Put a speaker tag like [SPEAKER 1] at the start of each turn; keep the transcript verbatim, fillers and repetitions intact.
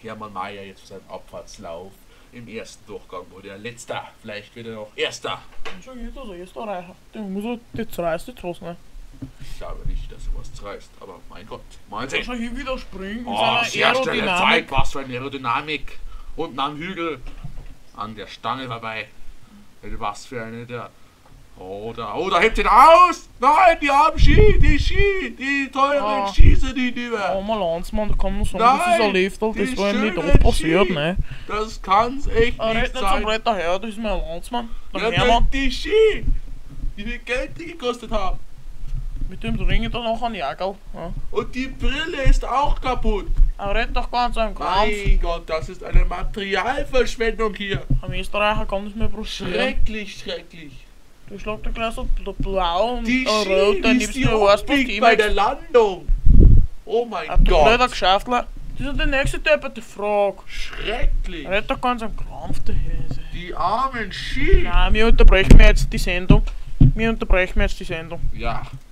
[SPEAKER 1] Hermann Mayer jetzt für seinen Abfahrtslauf. Im ersten Durchgang wurde er letzter, vielleicht wird er noch erster.
[SPEAKER 2] Schon geht das Österreicher. Der muss er, der zerreißt jetzt was, ne?
[SPEAKER 1] Ich glaube nicht, dass er was zerreißt, aber mein Gott, mal sehen.
[SPEAKER 2] Schon hier wieder springen.
[SPEAKER 1] Oh, sehr schnelle Zeit, was für eine Aerodynamik. Unten am Hügel, an der Stange vorbei. Was für eine der... Oh, da, oh, da hebt ihn aus! Nein, die haben Ski, die Ski, die teuren
[SPEAKER 2] Ah.
[SPEAKER 1] Ski sind nicht über.
[SPEAKER 2] Oh, mein Landsmann, da kann man sagen,
[SPEAKER 1] Nein,
[SPEAKER 2] das ist ein Liftel, das
[SPEAKER 1] die
[SPEAKER 2] war ihm nicht
[SPEAKER 1] schönen
[SPEAKER 2] oft passiert,
[SPEAKER 1] Ski.
[SPEAKER 2] ne?
[SPEAKER 1] Das kann's echt
[SPEAKER 2] Er
[SPEAKER 1] nicht
[SPEAKER 2] redet nicht so
[SPEAKER 1] sein.
[SPEAKER 2] blöd daher, das ist mein Landsmann. Der
[SPEAKER 1] Ja,
[SPEAKER 2] Hermann,
[SPEAKER 1] die, die Ski, wie viel Geld die gekostet haben.
[SPEAKER 2] mit dem ringe dann noch ein Jagel. Ja.
[SPEAKER 1] Und die Brille ist auch kaputt.
[SPEAKER 2] Er redet doch ganz einen Krampf.
[SPEAKER 1] Mein Gott, das ist eine Materialverschwendung hier.
[SPEAKER 2] Am Österreicher kann das mir brustieren.
[SPEAKER 1] Schrecklich, schrecklich.
[SPEAKER 2] Du schlägst da gleich so blau und
[SPEAKER 1] Die
[SPEAKER 2] äh, rot,
[SPEAKER 1] Ski,
[SPEAKER 2] dann
[SPEAKER 1] die
[SPEAKER 2] nimmst
[SPEAKER 1] ist
[SPEAKER 2] du
[SPEAKER 1] die
[SPEAKER 2] mir was
[SPEAKER 1] umbiegt bei der Landung. Oh mein
[SPEAKER 2] Du blöder
[SPEAKER 1] Gott.
[SPEAKER 2] Geschaftler. Das ist die nächste depperte Frage.
[SPEAKER 1] Schrecklich.
[SPEAKER 2] Er redet doch ganz einen Krampf daher.
[SPEAKER 1] Die armen Ski.
[SPEAKER 2] Nein, wir unterbrechen mir jetzt die Sendung. Wir unterbrechen jetzt die Sendung.
[SPEAKER 1] Ja,